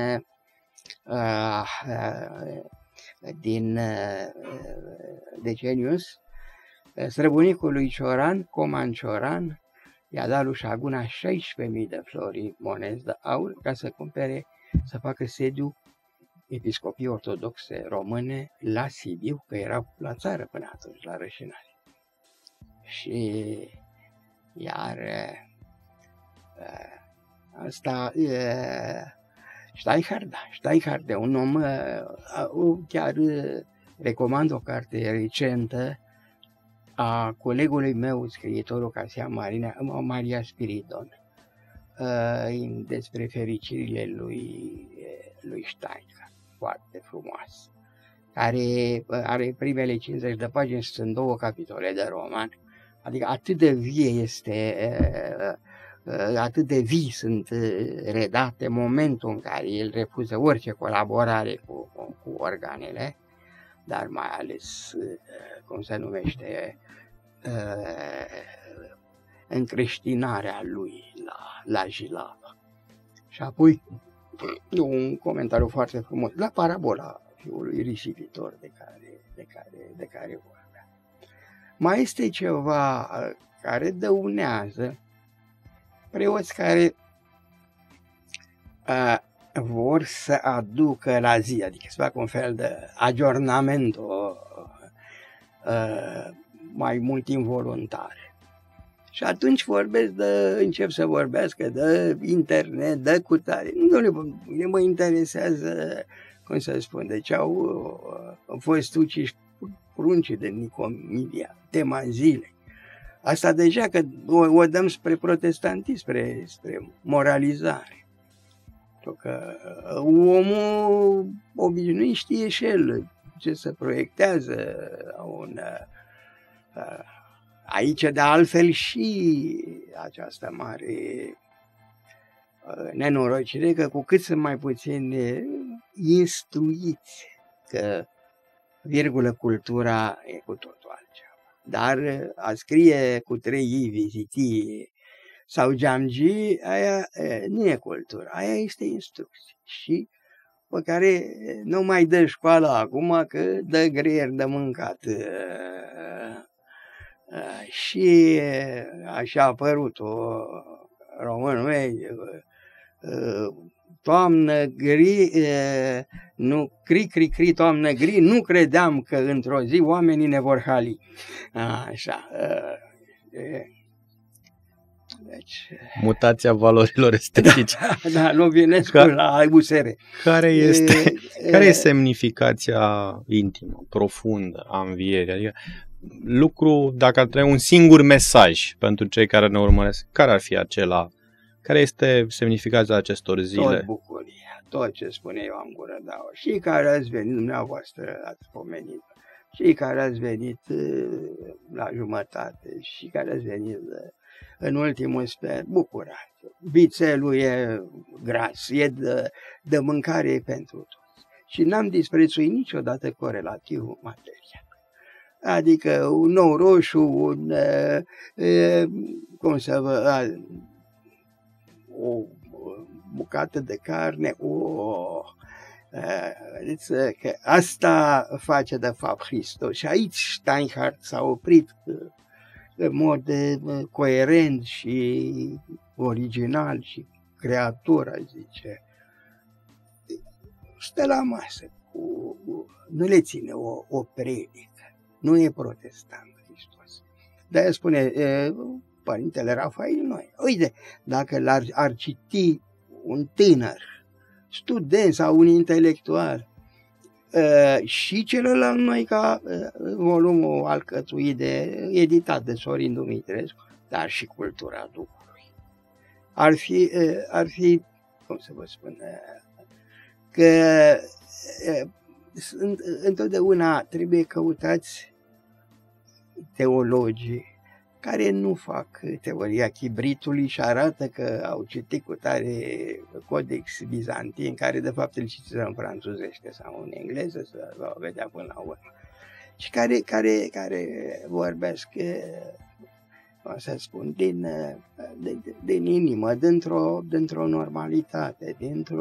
din Decenius, străbunicul lui Cioran, Coman Cioran, i-a dat lui Șaguna 16.000 de flori monezi de aur ca să cumpere, să facă sediu episcopii ortodoxe române la Sibiu, că era la țară până atunci, la Rășinare. Și iar asta Steinhardt de un om, chiar recomand o carte recentă a colegului meu, scriitorul Casian Maria Spiridon, despre fericirile lui Steinhardt, foarte frumos, care are primele 50 de pagini, sunt 2 capitole de roman, adică atât de vie atât de vii sunt redate momentul în care el refuză orice colaborare cu organele, dar mai ales, cum se numește, încreștinarea lui la Jilava. Și apoi un comentariu foarte frumos la parabola fiului risipitor de care vorbea. Mai este ceva care dăunează, preoți care vor să aducă la zi, adică să facă un fel de aggiornamento mai mult involuntar. Și atunci încep să vorbească de internet, de cutare. Nu mă interesează, cum să spun, deci au fost uciși pruncii de Nicomedia, tema zilei. Asta deja că o dăm spre protestantism, spre moralizare. Pentru că omul obișnuit știe și el ce se proiectează aici, de altfel și această mare nenorocire, că cu cât sunt mai puțin instruiți, că cultura e cu totul altceva. Dar a scrie cu 3 i, vizitie sau geamgi, aia nu e cultură, aia este instrucție. Și pe care nu mai dă școala acum, că dă greier de mâncat Și așa a apărut o român, toamnă gri, nu, cri, toamnă gri, nu credeam că într-o zi oamenii ne vor hali. Așa. Deci... Mutația valorilor estetice. Da, Lovinescu la USR. Care este semnificația intimă, profundă a învierii? Adică lucru, dacă ar trebui un singur mesaj pentru cei care ne urmăresc, care ar fi acela? Care este semnificația acestor zile? Tot bucuria, tot ce spune eu am gură de aur. Și care ați venit, dumneavoastră ați pomenit, și care ați venit la jumătate, și care ați venit în ultimul sper, bucurați. Vițelul e gras, e de mâncare pentru toți. Și n-am disprețuit niciodată corelativul material. Adică un nou roșu, o bucată de carne, că asta face de fapt Hristos. Și aici Steinhardt s-a oprit în mod coerent și original și creator, aș zice. Stă la masă, nu le ține o predică, nu e protestant Hristos. De-aia spune Părintele Rafael noi, uite, dacă l-ar citi un tânăr, student sau un intelectual, și celălalt noi ca volumul alcătuit editat de Sorin Dumitrescu, dar și cultura Duhului. Ar fi, cum să vă spun, că întotdeauna trebuie căutați teologii care nu fac teoria chibritului și arată că au citit cu tare codex bizantin, care de fapt îl citiseră în franțuzește sau în engleză, să va vedea până la urmă. Și care vorbesc, o să spun, din inimă, dintr-o normalitate,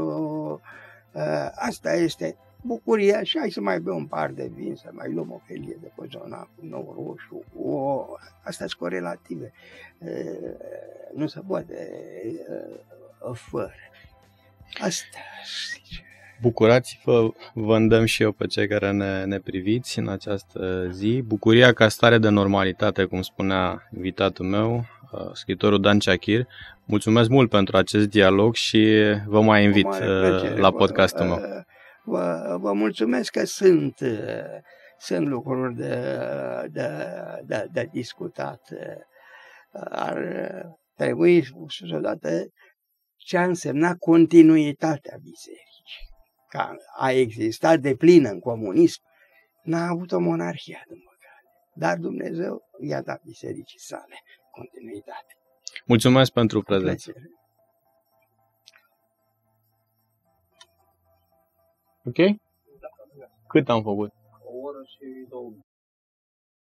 asta este bucuria și hai să mai bem un par de vin, să mai luăm o felie de cozonac cu nou roșu. Astea sunt corelative. Nu se poate fără. Asta zice. Bucurați-vă, vă îndemn și eu pe cei care ne priviți în această zi. Bucuria ca stare de normalitate, cum spunea invitatul meu, scriitorul Dan Chakir. Mulțumesc mult pentru acest dialog și vă mai invit la podcastul meu. Vă mulțumesc că sunt lucruri de discutat. Ar trebui spus odată ce a însemnat continuitatea bisericii. Că a existat de plină în comunism, n-a avut o monarhie, din păcate. Dar Dumnezeu i-a dat bisericii sale continuitate. Mulțumesc pentru prezență. Ok? Cât am făcut? 1 oră și 2 minute.